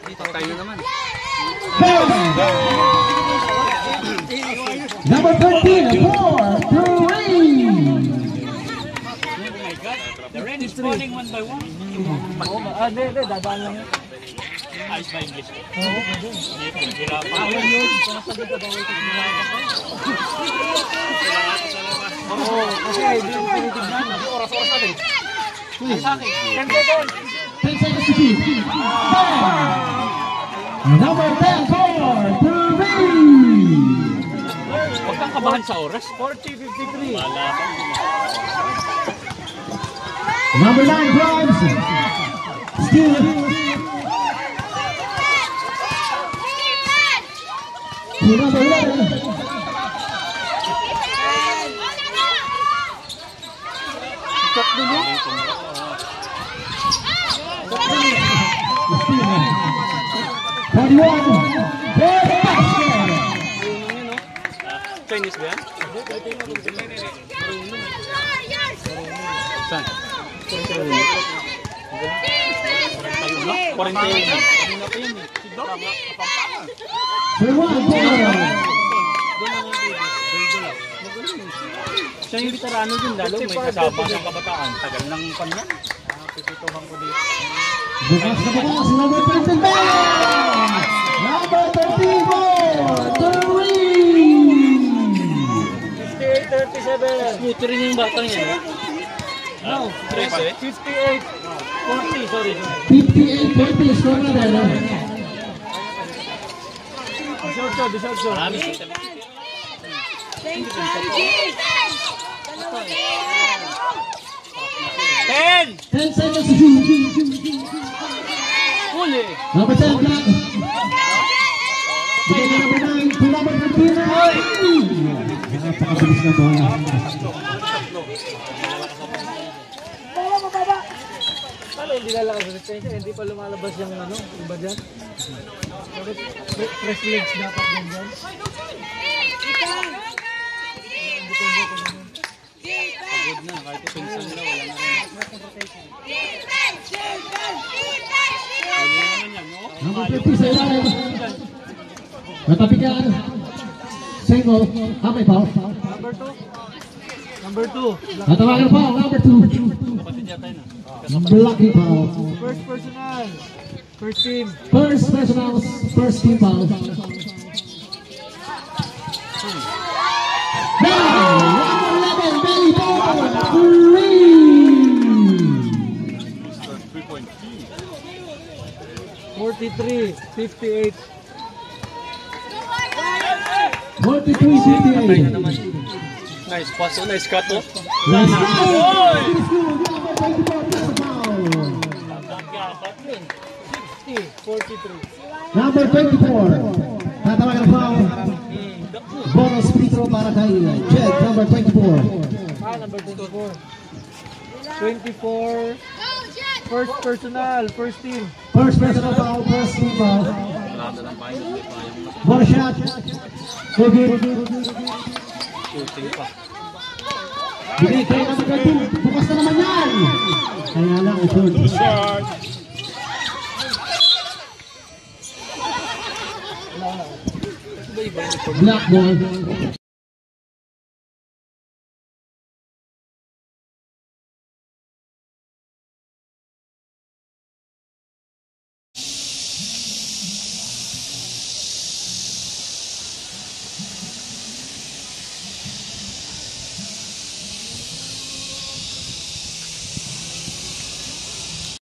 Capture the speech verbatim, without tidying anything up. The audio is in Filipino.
Tayo naman. Number thirteen, four, three. The rain is falling one by one. Ah, hindi, hindi, dadaan lang yun. Ayos ba English? Oo, pwede. Hirapan. Bawal yun. Panasagot na bawal kasi hirapan. Oo, kasi hindi yung pinitignan. Oras-oras natin. Ay, sa akin. ten seconds. ten seconds to shoot. Number ten, four, three. Huwag kang kabahan sa oras. forty fifty-three. Wala ka. Number nine, drives. Steal. Number eleven. Stop dulu. forty-one. Chinese ba yan? Saan? Quarantine. Siya yung veterano din, lalo may kasama ng kabataan. Tagal ng panya. Pipituhan ko dito. Bukas na bukas, number thirty-four! Number thirty-four! fifty-eight thirty-seven! Scooter rin yung batang yan, ha? No, trece? fifty-eight forty, sorry. fifty-eight forty, score na dahil. Deserve to, deserve to. Marami. Ten! ten seconds to shoot. Huli! Number ten, black. Bigay na number nine to number thirteen. Napakabilis na bola. Paano hindi lalakas sa retention? Hindi pa lumalabas yung ano, iba dyan? Fresh legs dapat din dyan. Pagod na, kahit pinsan na, wala na rin. Huli naman yan, no? Number fifty sa ilalim. Natapigan. Single. Ah, may foul. Number two. Number two. Natawagan pa, number two. Kapatid yata yun, Blocking foul. First personal. First team. First personal, first team foul. Now, number eleven, Benny Ball, three. forty-three fifty-eight. forty-three fifty-eight. Nice pass, oh, nice cut, oh. Nice forty-three. number twenty-four. Tatawagan ang foul. Bonus free throw para kay Jet, number twenty-four. Ah, number twenty-four. twenty-four. First personal, first team. First personal foul, first team foul. Bonus shot. Okay. Shooting pa. Bigay kayo ng magandang. Bukas na naman yan. Kaya lang ito. Black ball.